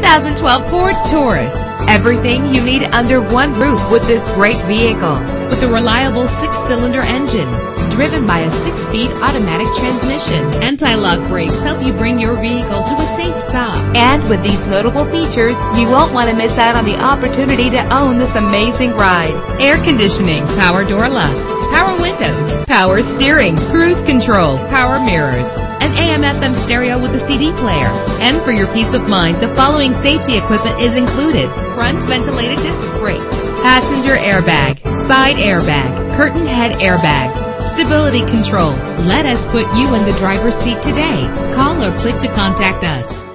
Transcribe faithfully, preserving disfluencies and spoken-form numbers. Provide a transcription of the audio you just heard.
thousand twelve Ford Taurus. Everything you need under one roof with this great vehicle. With a reliable six-cylinder engine driven by a six-speed automatic transmission. Anti-lock brakes help you bring your vehicle to a safe stop. And with these notable features, you won't want to miss out on the opportunity to own this amazing ride. Air conditioning, power door locks, power windows, power steering, cruise control, power mirrors, an A M F M stereo with a C D player. And for your peace of mind, the following safety equipment is included: front ventilated disc brakes, passenger airbag, side airbag, curtain head airbags, stability control. Let us put you in the driver's seat today. Call or click to contact us.